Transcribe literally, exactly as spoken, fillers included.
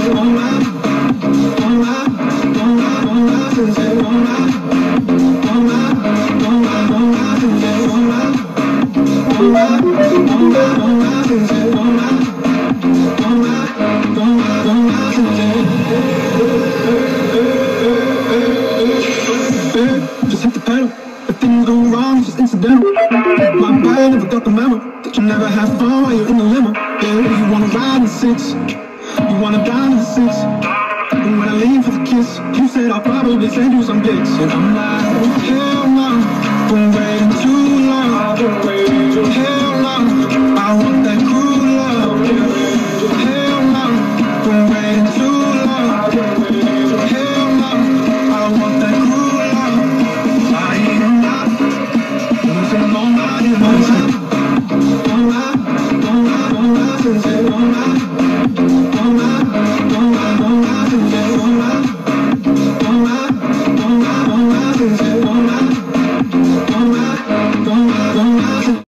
Just hit the pedal. If things go wrong, it's just incidental. My bad, never got the memo that you never have fun while you're in the limo. Yeah, you wanna ride in the six, you wanna dine in the six. And when I leave for the kiss, you said I'll probably send you some pics. And I'm like, hell no, been waiting too long. Hell no, I want that cruel love. Hell no, been waiting